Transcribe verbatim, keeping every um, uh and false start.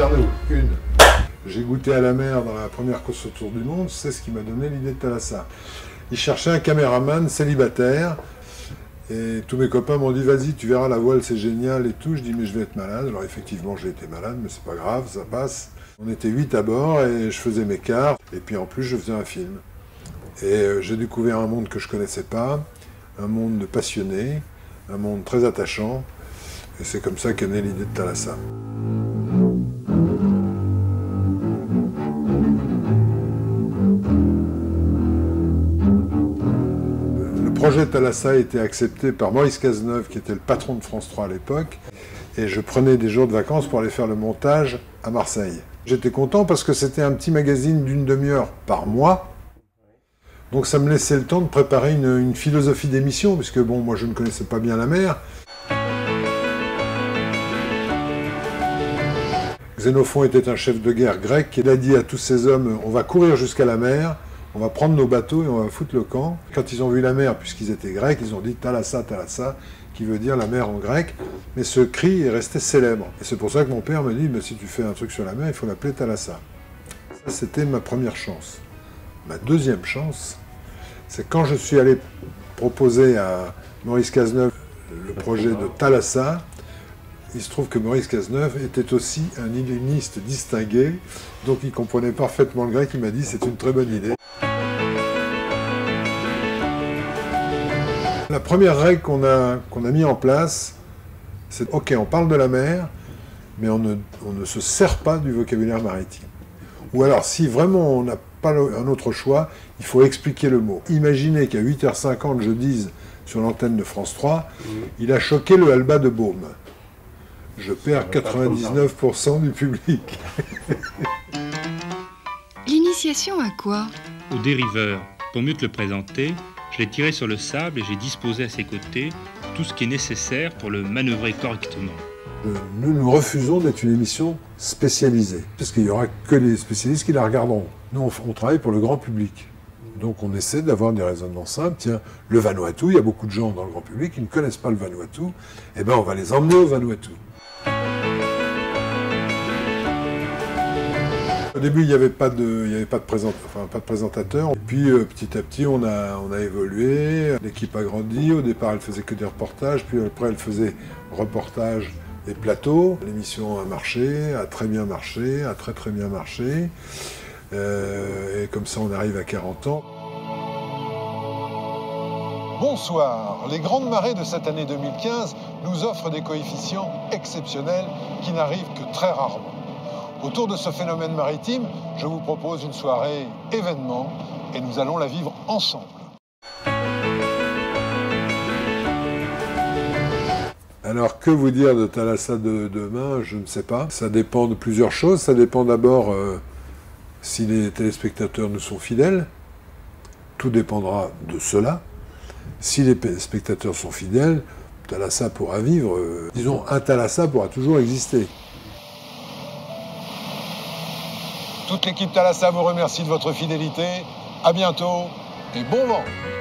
Regardez-vous, une. J'ai goûté à la mer dans la première course autour du monde, c'est ce qui m'a donné l'idée de Thalassa. Il cherchait un caméraman célibataire, et tous mes copains m'ont dit vas-y, tu verras la voile, c'est génial et tout. Je dis mais je vais être malade. Alors effectivement, j'ai été malade, mais c'est pas grave, ça passe. On était huit à bord et je faisais mes quarts, et puis en plus je faisais un film. Et euh, j'ai découvert un monde que je connaissais pas, un monde de passionnés, un monde très attachant, et c'est comme ça qu'est née l'idée de Thalassa. Le projet Thalassa a été accepté par Maurice Cazeneuve, qui était le patron de France trois à l'époque, et je prenais des jours de vacances pour aller faire le montage à Marseille. J'étais content parce que c'était un petit magazine d'une demi-heure par mois, donc ça me laissait le temps de préparer une, une philosophie d'émission, puisque bon, moi je ne connaissais pas bien la mer. Xénophon était un chef de guerre grec, il a dit à tous ses hommes, on va courir jusqu'à la mer, on va prendre nos bateaux et on va foutre le camp. Quand ils ont vu la mer, puisqu'ils étaient grecs, ils ont dit Thalassa, Thalassa, qui veut dire la mer en grec. Mais ce cri est resté célèbre. Et c'est pour ça que mon père me dit, mais si tu fais un truc sur la mer, il faut l'appeler Thalassa. Ça, c'était ma première chance. Ma deuxième chance, c'est quand je suis allé proposer à Maurice Cazeneuve le projet de Thalassa. Il se trouve que Maurice Cazeneuve était aussi un helléniste distingué, donc il comprenait parfaitement le grec. Il m'a dit c'est une très bonne idée. La première règle qu'on a, qu'on a mis en place, c'est ok, on parle de la mer, mais on ne, on ne se sert pas du vocabulaire maritime. Ou alors, si vraiment on n'a pas un autre choix, il faut expliquer le mot. Imaginez qu'à huit heures cinquante, je dise sur l'antenne de France trois, mmh. il a choqué le Alba de Baume. Je perds quatre-vingt-dix-neuf pour cent du public. L'initiation à quoi? Au dériveur. Pour mieux te le présenter, je l'ai tiré sur le sable et j'ai disposé à ses côtés tout ce qui est nécessaire pour le manœuvrer correctement. Nous nous refusons d'être une émission spécialisée, parce qu'il n'y aura que les spécialistes qui la regarderont. Nous, on, on travaille pour le grand public. Donc on essaie d'avoir des raisonnements simples. Tiens, le Vanuatu, il y a beaucoup de gens dans le grand public qui ne connaissent pas le Vanuatu. Eh bien, on va les emmener au Vanuatu. Au début, il n'y avait pas de, il n'y avait pas de, présent, enfin, pas de présentateur. Et puis, euh, petit à petit, on a, on a évolué. L'équipe a grandi. Au départ, elle faisait que des reportages. Puis après, elle faisait reportages et plateaux. L'émission a marché, a très bien marché, a très très bien marché. Euh, et comme ça, on arrive à quarante ans. Bonsoir. Les grandes marées de cette année deux mille quinze nous offrent des coefficients exceptionnels qui n'arrivent que très rarement. Autour de ce phénomène maritime, je vous propose une soirée événement et nous allons la vivre ensemble. Alors, que vous dire de Thalassa de demain? Je ne sais pas. Ça dépend de plusieurs choses. Ça dépend d'abord euh, si les téléspectateurs nous sont fidèles. Tout dépendra de cela. Si les spectateurs sont fidèles, Thalassa pourra vivre. Euh, disons, un Thalassa pourra toujours exister. Toute l'équipe Thalassa vous remercie de votre fidélité. À bientôt et bon vent!